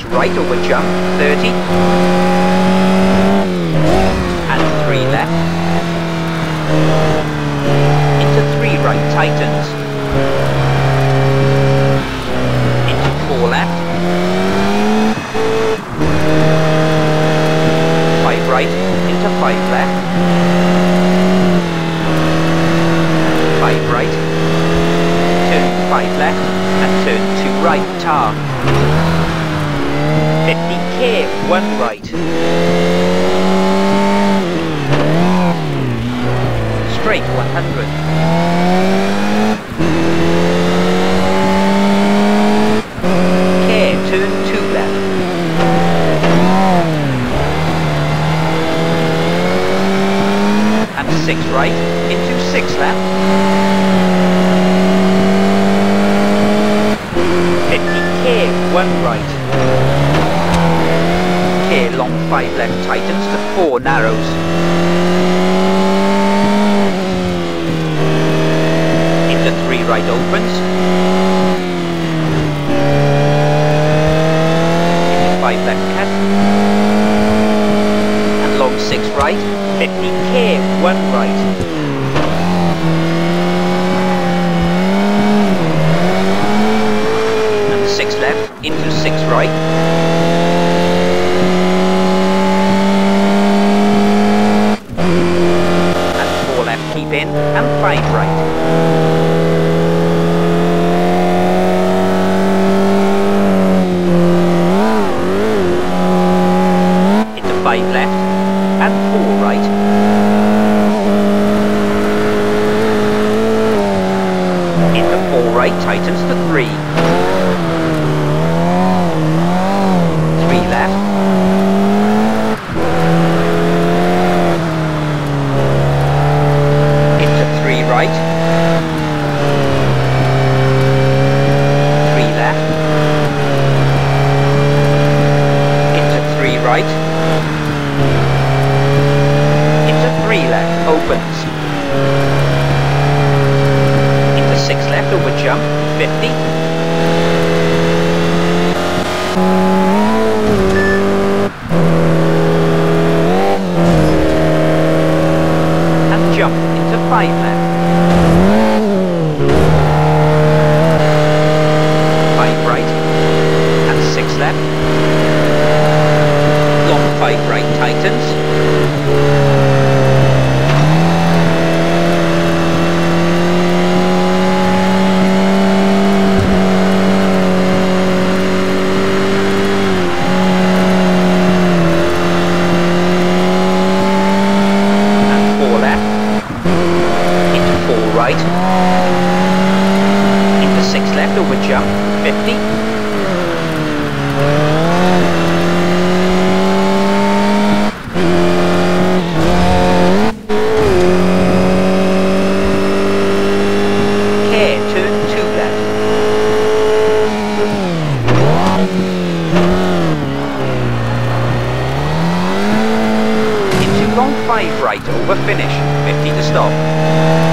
right over jump, 30. And 3 left. Into 3 right, tightens. Into 4 left. 5 right, into 5 left. 5 right. Turn 5 left and turn 2 right, tar. 50k, 1 right. Straight 100. K, turn 2 left. And 6 right into 6 left. 50k, 1 right. K, long 5 left, tightens to 4 narrows. Into 3 right, opens. Into 5 left, cut. And long 6 right, 50k, 1 right. And 6 left, into 6 right. And 4 left, keep in, and 5 right. Into 5 left, and 4 right. Into 4 right, tightens to 3. 3 left. Into 3 right. 3 left. Into 3 right. Into 3 left, opens. Into 6 left over jump, 50. And jump into 5 left. 5 right. And 6 left. Long 5 right, tightens. Right. Into 6 left over jump, 50. K, turn 2 left. Into long 5 right over finish, 50 to stop.